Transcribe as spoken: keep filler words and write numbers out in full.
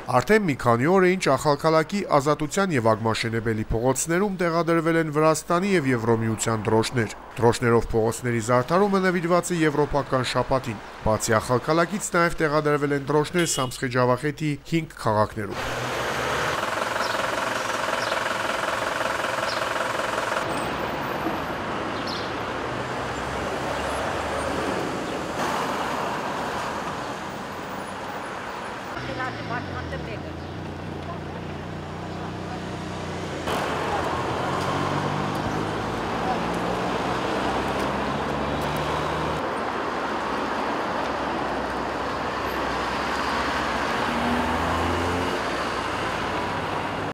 Արդեն մի քանի օր է ինչ Ախալքալակի Ազատության եւ Ագմաշենեբելի փողոցներում տեղադրվել են Վրաստանի եւ Եվրոմիության դրոշներ։ Դրոշներով փողոցների զարդարումը նվիրված է եվրոպական շաբաթին։ Բացի Ախալքալակից նաեւ տեղադրվել են դրոշներ Սամսխե Ջավախեթի հինգ քաղաքներում։